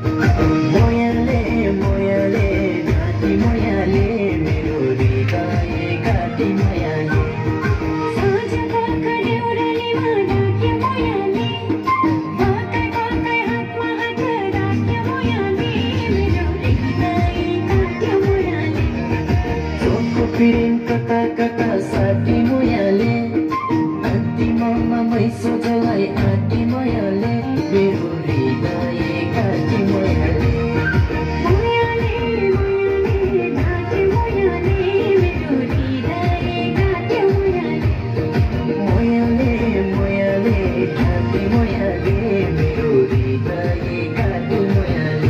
मोयाले मोयाले घाँटी मोयाले मेरो हृदय घाँटी मोयाले साँझका कडेउरालीमा ढाक्यो मोयाले बाकै बाकै हातमा हात राख्यो मोयाले मेरो हृदय काट्यो मोयाले चोखो पिरिन कता कता साटी मोयाले अन्तिममा मै सोझलाई आँटी मोयाले मेरो हृदय घाँटी मोयाले मोयाले मोयाले ढाक्यो मोयाले मेरो हृदय काट्यो मोयाले मोयाले मोयाले घाँटी मोयाले मेरो हृदय घाँटी मोयाले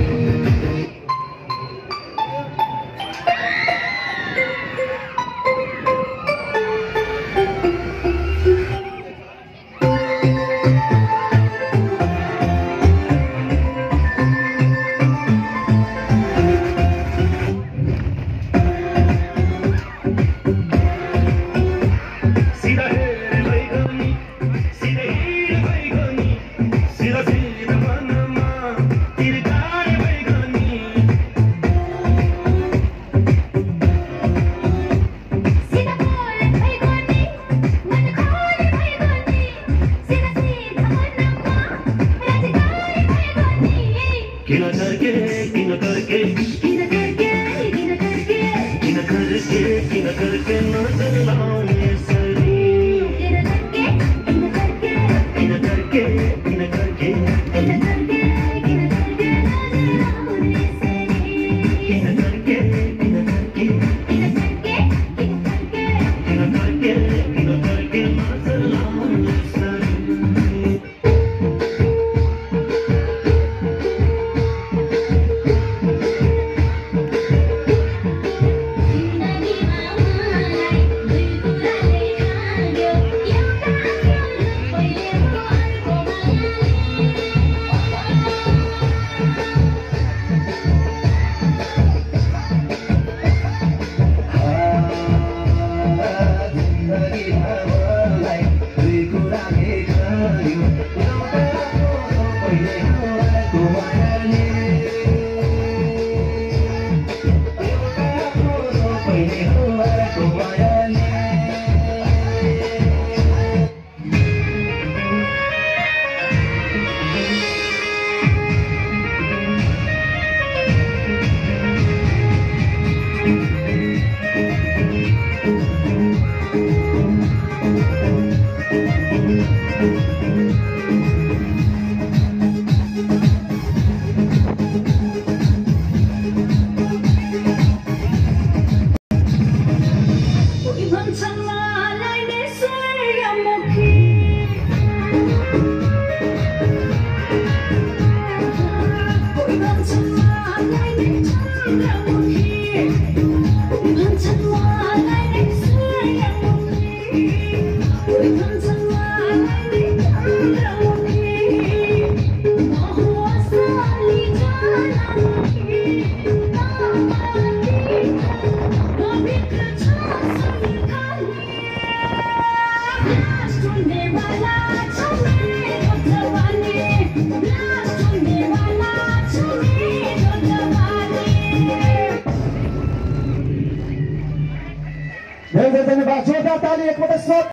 धन्यवाद। जोरदार ताली एक